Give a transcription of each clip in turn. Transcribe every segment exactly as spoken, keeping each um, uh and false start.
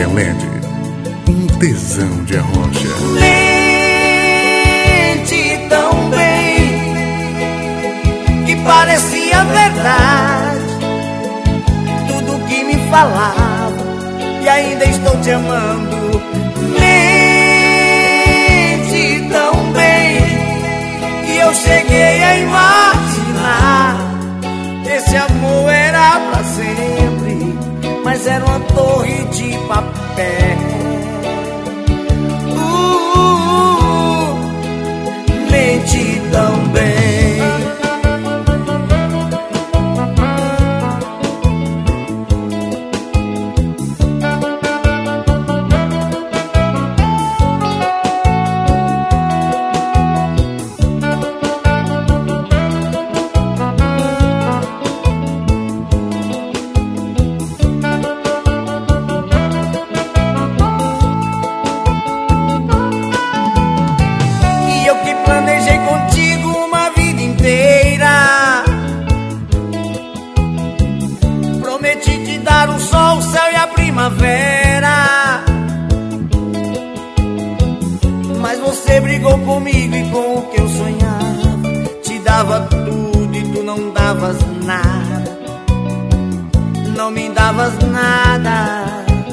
Helene, um tesão de arrocha. Mente tão bem que parecia verdade tudo que me falava, e ainda estou te amando. Mente tão bem que eu cheguei a imaginar que esse amor era pra sempre, mas era uma torre de papel. Uh, mente tão bem. Planejei contigo uma vida inteira, prometi te dar o sol, o céu e a primavera, mas você brigou comigo e com o que eu sonhava. Te dava tudo e tu não davas nada, não me davas nada.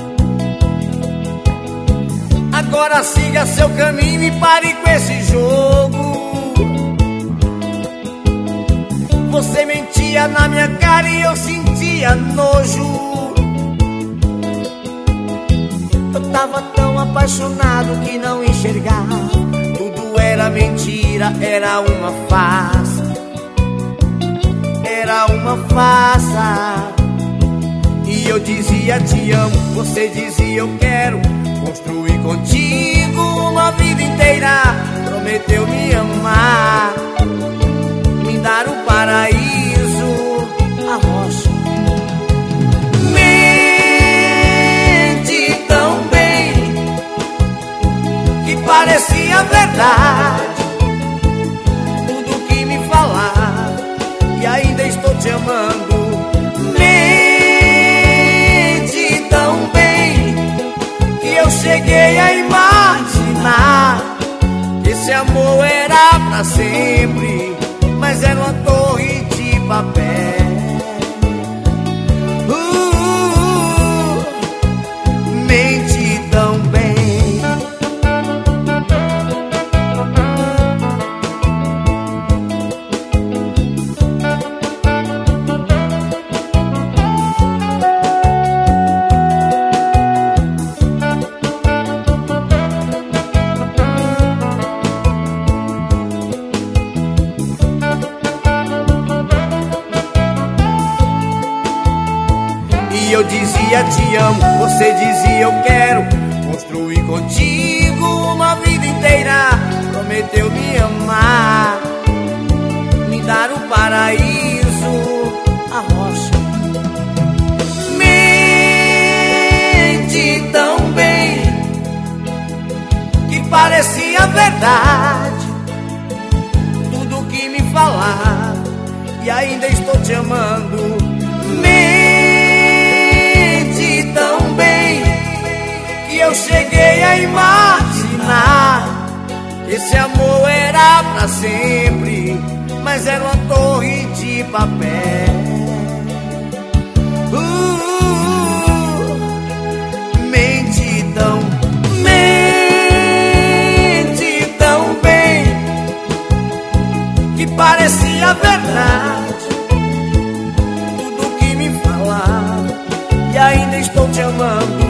Agora siga seu caminho e pare com esse jogo. Você mentia na minha cara e eu sentia nojo. Eu tava tão apaixonado que não enxergava. Tudo era mentira, era uma farsa. Era uma farsa. E eu dizia te amo, você dizia eu quero construir contigo uma vida inteira. Prometeu me amar, me dar o paraíso, a rocha. Mente tão bem que parecia verdade tudo que me falava, e ainda estou te amando. Mente tão bem que eu cheguei a imaginar que esse amor era pra sempre, mas era uma torre de papel. Uh, mente tão bem. E eu dizia te amo, você dizia eu quero construir contigo uma vida inteira. Prometeu me amar, me dar o paraíso, a rocha. Mente tão bem que parecia verdade tudo que me falava, e ainda estou te amando. Tão bem que eu cheguei a imaginar que esse amor era pra sempre, mas era uma torre de papel. Uh, mente tão, mente tão bem que parecia verdade tudo que me falava, e ainda estou te amando.